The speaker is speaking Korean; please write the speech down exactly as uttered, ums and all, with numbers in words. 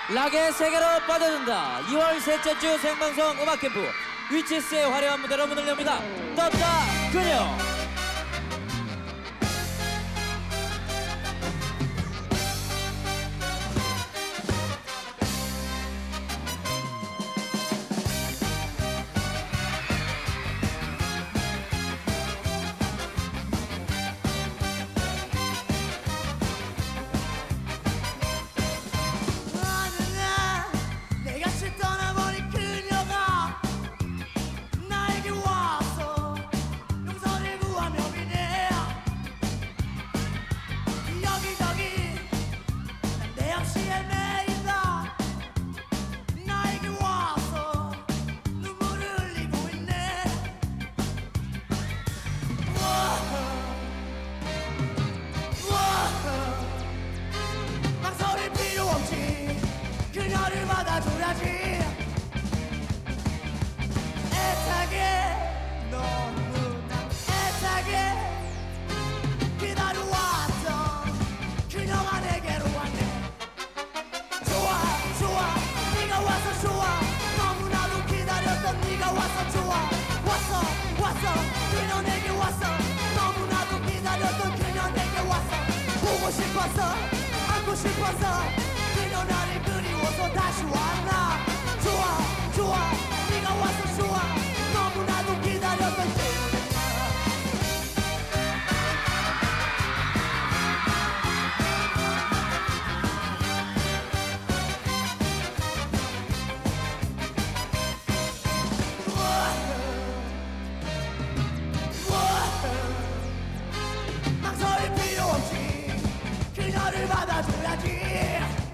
락의 세계로 빠져든다. 이월 셋째 주 생방송 음악캠프 위치스의 화려한 무대로 문을 엽니다. 떴다 그녀. 그녀를 받아줘야지. 애타게 너무나 애타게 기다려왔던 그녀가 내게로 왔네. 좋아 좋아 네가 와서 좋아. 너무나도 기다렸던 네가 와서 좋아. 왔어 왔어 그녀 내게 왔어. 너무나도 기다렸던 그녀 내게 왔어. 보고 싶었어 안고 싶었어. 그녀 나를 그리워서 다시 왔나. 좋아 좋아 네가 와서 좋아. 너무나도 기다렸던 그녀. 망설일 필요 없지. 그녀를 받아줘야지.